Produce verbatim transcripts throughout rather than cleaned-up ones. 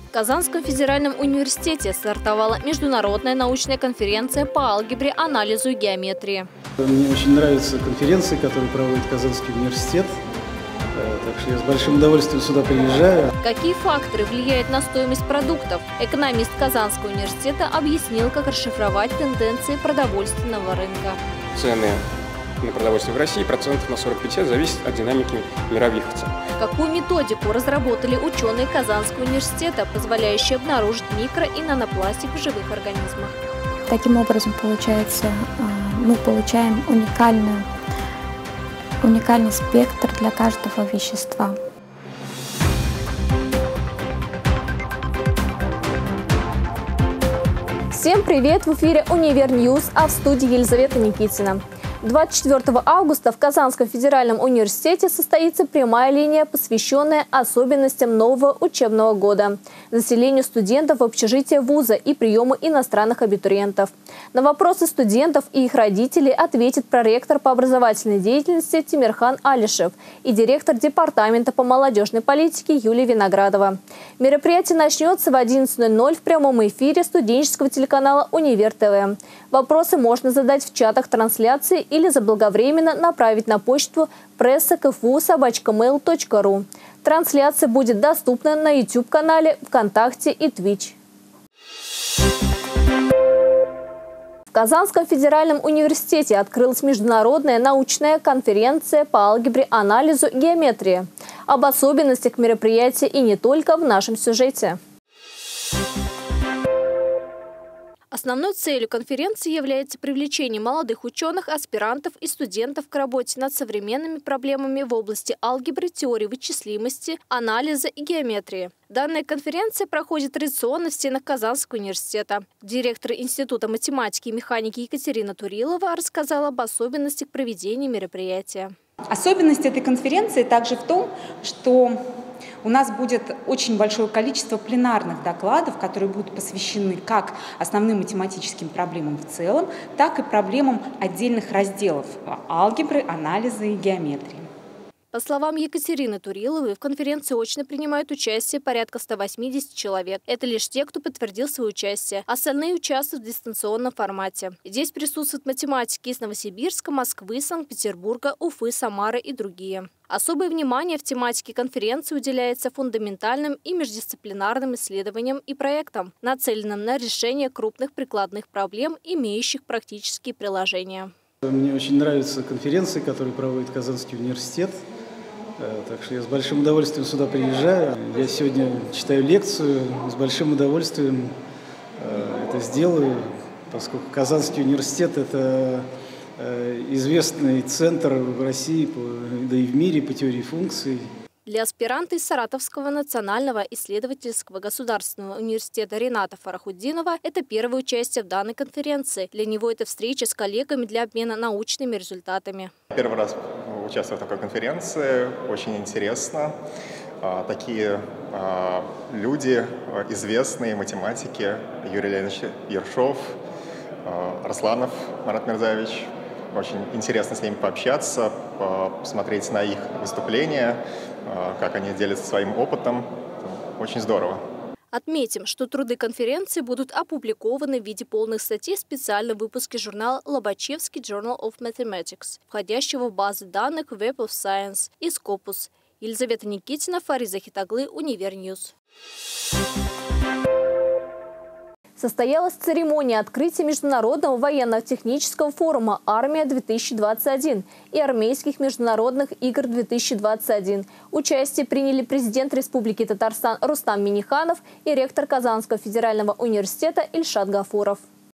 В Казанском федеральном университете стартовала международная научная конференция по алгебре, анализу и геометрии. Мне очень нравятся конференции, которые проводит Казанский университет, так что я с большим удовольствием сюда приезжаю. Какие факторы влияют на стоимость продуктов? Экономист Казанского университета объяснил, как расшифровать тенденции продовольственного рынка. Цены на продовольствие в России процентов на сорок-пятьдесят зависят от динамики мировых цен. Какую методику разработали ученые Казанского университета, позволяющие обнаружить микро- и нанопластик в живых организмах? Таким образом, получается, мы получаем уникальную, уникальный спектр для каждого вещества. Всем привет! В эфире Универньюз, а в студии Елизавета Никитина. двадцать четвёртого августа в Казанском федеральном университете состоится прямая линия, посвященная особенностям нового учебного года, заселению студентов в общежитие вуза и приему иностранных абитуриентов. На вопросы студентов и их родителей ответит проректор по образовательной деятельности Тимирхан Алишев и директор департамента по молодежной политике Юлия Виноградова. Мероприятие начнется в одиннадцать ноль ноль в прямом эфире студенческого телеканала Универ ТВ. Вопросы можно задать в чатах трансляции или заблаговременно направить на почту пресса ка эф у собака мейл точка ру. Трансляция будет доступна на YouTube-канале, ВКонтакте и Twitch. В Казанском федеральном университете открылась международная научная конференция по алгебре, анализу и геометрии. Об особенностях мероприятия и не только в нашем сюжете. Основной целью конференции является привлечение молодых ученых, аспирантов и студентов к работе над современными проблемами в области алгебры, теории вычислимости, анализа и геометрии. Данная конференция проходит традиционно в стенах Казанского университета. Директор Института математики и механики Екатерина Турилова рассказала об особенностях проведения мероприятия. Особенность этой конференции также в том, что у нас будет очень большое количество пленарных докладов, которые будут посвящены как основным математическим проблемам в целом, так и проблемам отдельных разделов алгебры, анализа и геометрии. По словам Екатерины Туриловой, в конференции очно принимают участие порядка ста восьмидесяти человек. Это лишь те, кто подтвердил свое участие. Остальные участвуют в дистанционном формате. Здесь присутствуют математики из Новосибирска, Москвы, Санкт-Петербурга, Уфы, Самары и другие. Особое внимание в тематике конференции уделяется фундаментальным и междисциплинарным исследованиям и проектам, нацеленным на решение крупных прикладных проблем, имеющих практические приложения. Мне очень нравятся конференции, которые проводит Казанский университет. Так что я с большим удовольствием сюда приезжаю. Я сегодня читаю лекцию, с большим удовольствием это сделаю, поскольку Казанский университет – это известный центр в России, да и в мире по теории функций. Для аспиранта из Саратовского национального исследовательского государственного университета Рената Фарахутдинова это первое участие в данной конференции. Для него это встреча с коллегами для обмена научными результатами. Первый раз участвую в такой конференции, очень интересно. Такие люди, известные математики, Юрий Леонидович Ершов, Арсланов Марат Мирзаевич. Очень интересно с ними пообщаться, посмотреть на их выступления, как они делятся своим опытом. Очень здорово. Отметим, что труды конференции будут опубликованы в виде полных статей в специальном выпуске журнала Лобачевский Journal of Mathematics, входящего в базы данных Web of Science и Scopus. Елизавета Никитина, Фариза Хитаглы, Универньюз. Состоялась церемония открытия Международного военно-технического форума «Армия-две тысячи двадцать один» и Армейских международных игр-две тысячи двадцать один. Участие приняли президент Республики Татарстан Рустам Минниханов и ректор Казанского федерального университета Ильшат Гафуров.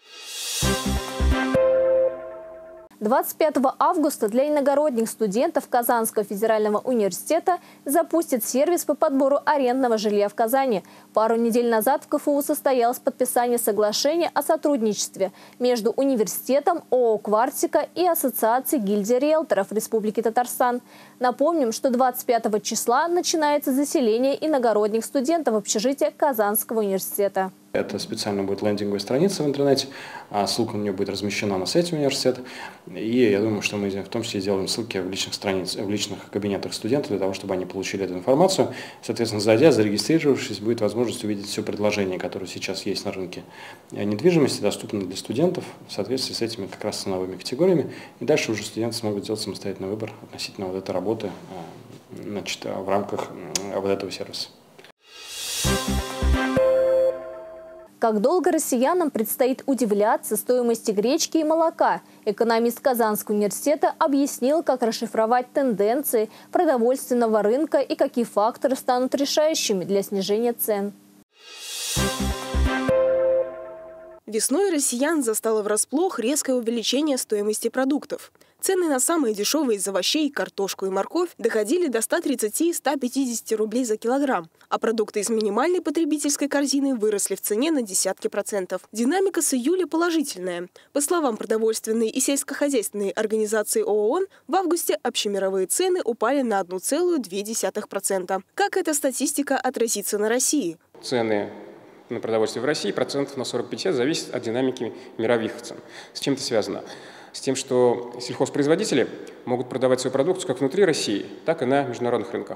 двадцать пятого августа для иногородних студентов Казанского федерального университета запустит сервис по подбору арендного жилья в Казани. Пару недель назад в ка эф у состоялось подписание соглашения о сотрудничестве между университетом, ООО «Квартика» и Ассоциацией гильдии риэлторов Республики Татарстан. Напомним, что двадцать пятого числа начинается заселение иногородних студентов в общежитие Казанского университета. Это специально будет лендинговая страница в интернете, а ссылка на нее будет размещена на сайте университета. И я думаю, что мы в том числе сделаем ссылки в личных страницах, в личных кабинетах студентов, для того, чтобы они получили получили эту информацию. Соответственно, зайдя, зарегистрировавшись, будет возможность увидеть все предложения, которые сейчас есть на рынке недвижимости, доступны для студентов в соответствии с этими как раз ценовыми категориями. И дальше уже студенты смогут сделать самостоятельный выбор относительно вот этой работы, значит, в рамках вот этого сервиса. Как долго россиянам предстоит удивляться стоимости гречки и молока? Экономист Казанского университета объяснил, как расшифровать тенденции продовольственного рынка и какие факторы станут решающими для снижения цен. Весной россиян застало врасплох резкое увеличение стоимости продуктов. Цены на самые дешевые из овощей, картошку и морковь доходили до ста тридцати — ста пятидесяти рублей за килограмм, а продукты из минимальной потребительской корзины выросли в цене на десятки процентов. Динамика с июля положительная. По словам продовольственной и сельскохозяйственной организации ООН, в августе общемировые цены упали на одну целую две десятых процента. Как эта статистика отразится на России? Цены на продовольствие в России процентов на сорок-пятьдесят зависит от динамики мировых цен. С чем это связано? С тем, что сельхозпроизводители могут продавать свою продукцию как внутри России, так и на международных рынках.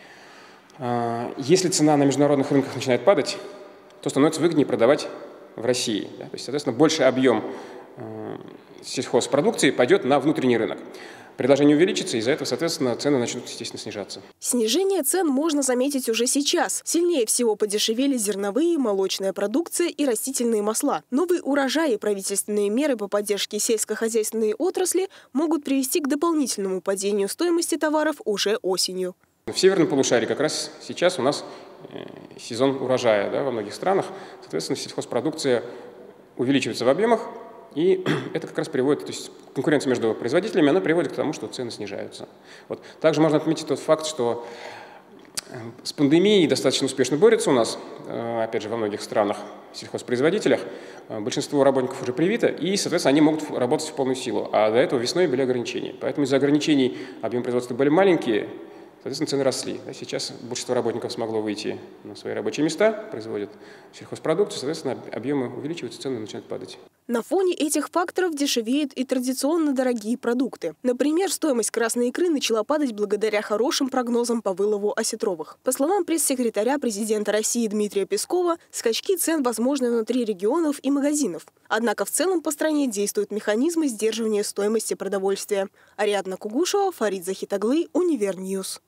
Если цена на международных рынках начинает падать, то становится выгоднее продавать в России. То есть, соответственно, больший объем сельхозпродукции пойдет на внутренний рынок. Предложение увеличится, из-за этого, соответственно, цены начнут, естественно, снижаться. Снижение цен можно заметить уже сейчас. Сильнее всего подешевели зерновые, молочная продукция и растительные масла. Новый урожай и правительственные меры по поддержке сельскохозяйственной отрасли могут привести к дополнительному падению стоимости товаров уже осенью. В северном полушарии как раз сейчас у нас сезон урожая, да, во многих странах. Соответственно, сельхозпродукция увеличивается в объемах. И это как раз приводит, то есть конкуренция между производителями, она приводит к тому, что цены снижаются. Вот. Также можно отметить тот факт, что с пандемией достаточно успешно борются у нас, опять же, во многих странах, сельхозпроизводителях. Большинство работников уже привито, и, соответственно, они могут работать в полную силу. А до этого весной были ограничения. Поэтому из-за ограничений объем производства были маленькие, соответственно, цены росли. Сейчас большинство работников смогло выйти на свои рабочие места, производят сельхозпродукцию, соответственно, объемы увеличиваются, цены начинают падать. На фоне этих факторов дешевеют и традиционно дорогие продукты. Например, стоимость красной икры начала падать благодаря хорошим прогнозам по вылову осетровых. По словам пресс-секретаря президента России Дмитрия Пескова, скачки цен возможны внутри регионов и магазинов. Однако в целом по стране действуют механизмы сдерживания стоимости продовольствия. Ариадна Кугушева, Фарид Захитаглы, Универньюз.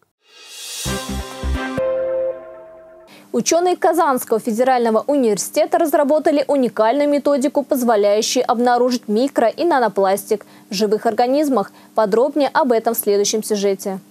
Ученые Казанского федерального университета разработали уникальную методику, позволяющую обнаружить микро- и нанопластик в живых организмах. Подробнее об этом в следующем сюжете.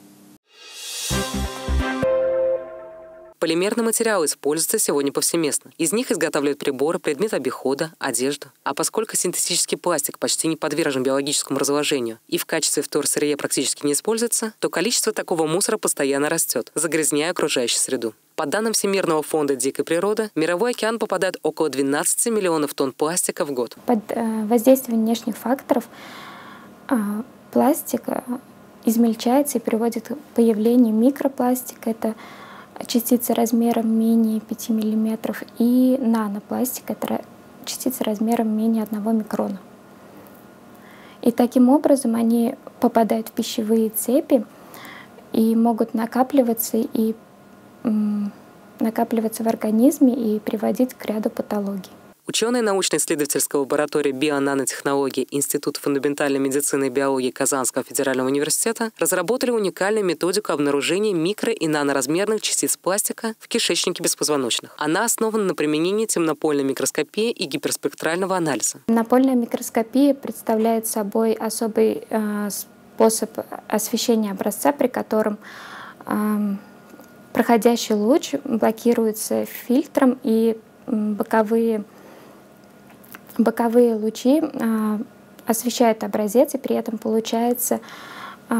Полимерные материалы используются сегодня повсеместно. Из них изготавливают приборы, предметы обихода, одежду. А поскольку синтетический пластик почти не подвержен биологическому разложению и в качестве вторсырья практически не используется, то количество такого мусора постоянно растет, загрязняя окружающую среду. По данным Всемирного фонда дикой природы, в мировой океан попадает около двенадцати миллионов тонн пластика в год. Под воздействием внешних факторов пластик измельчается и приводит к появлению микропластика. Это частицы размером менее пяти миллиметров, и нанопластик — это частицы размером менее одного микрона. И таким образом они попадают в пищевые цепи и могут накапливаться, и, м, накапливаться в организме и приводить к ряду патологий. Ученые научно-исследовательской лаборатории бионанотехнологий Института фундаментальной медицины и биологии Казанского федерального университета разработали уникальную методику обнаружения микро- и наноразмерных частиц пластика в кишечнике беспозвоночных. Она основана на применении темнопольной микроскопии и гиперспектрального анализа. Темнопольная микроскопия представляет собой особый э, способ освещения образца, при котором э, проходящий луч блокируется фильтром, и боковые Боковые лучи э, освещают образец, и при этом получается э,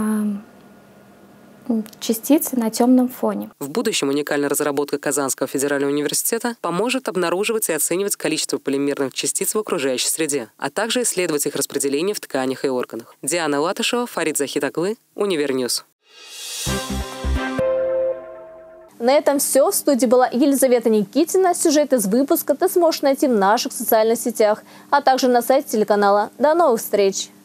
частицы на темном фоне. В будущем уникальная разработка Казанского федерального университета поможет обнаруживать и оценивать количество полимерных частиц в окружающей среде, а также исследовать их распределение в тканях и органах. Диана Латышева, Фарид Захитаглы, Универньюз. На этом все. В студии была Елизавета Никитина. Сюжет из выпуска ты сможешь найти в наших социальных сетях, а также на сайте телеканала. До новых встреч!